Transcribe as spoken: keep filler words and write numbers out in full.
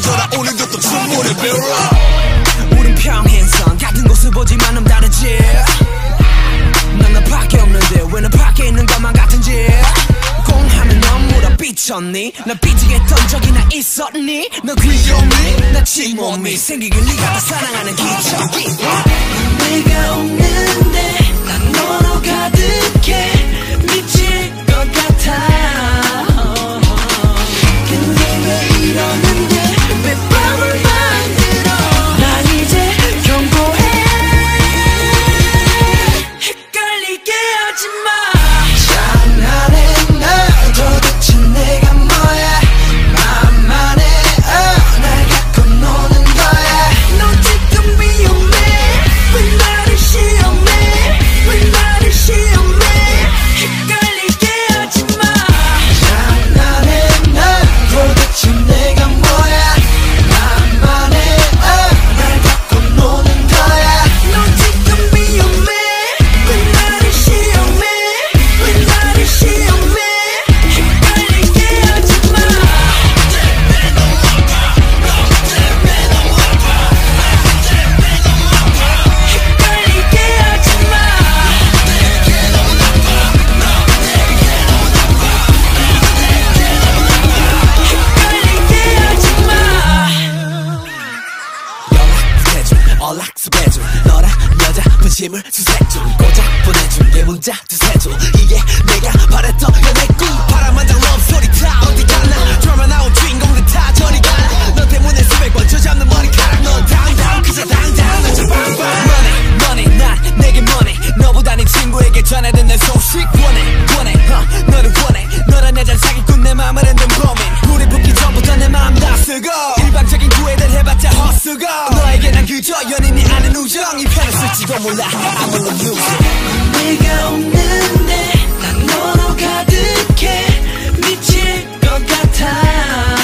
해줘라 오늘도 또 춤물을 빌어. 우린 평행선 같은 곳을 보지만 넌 다르지. 난 너밖에 없는데 왜 너밖에 있는 것만 같은지. 공하면 넌 물어 삐쳤니? 나 삐지겠던 적이나 있었니? 너 귀여우니? 나 침몸이 생기길 네가 다 사랑하는 기적이. 내가 없는데 난 너로 가득해 미칠 것 같아. 근데 왜 이러는데 왜 밤을 만들어. 난 이제 경고해. 헷갈리게 하지마. 장난해 너 도대체 내가 뭐야. 맘만해 어, 날 갖고 노는 거야. 너 지금 위험해. 왜 나를 시험해. 왜 나를 시험해. 헷갈리게 하지마. 장난해 너 도대체 내가 뭐야. 맘만해 어, 날 갖고 노는 거야. 너 지금 위험해. 왜 나를 시험해. 왜 나를 시험해. 헷갈리게 하지마. 헷갈리게 하지마. 헷갈리게 하지마. 연락해줘 연락해줘 너랑 여자 분심을 수색줘. 고작 보내준 게 문자 두세줘. 이게 내가 바랬던 연애 꿈. 바람만장 럽소리 다 어디 갔나. 드라마 나온 주인공들 다 저리 가나. 너 때문에 수백 번 저잡는 머리카락. 넌 당당 그저 당당 너 저 빵빵. Money money 난 내게 money. 너보다 네 친구에게 전해든 내 소식 원해 원해 uh, 너를 원해. 너란 여자 사기꾼 내 맘을 흔든 범인. 물이 붓기 전부터 내 맘 다 쓰고 일방적인 구애들 해봤자 헛수고. 너에게 난 그저 연인이 아는 우정. 이 편을 쓸지도 몰라 I'm a loser. 내가 없는데 난 너로 가득해 미칠 것 같아.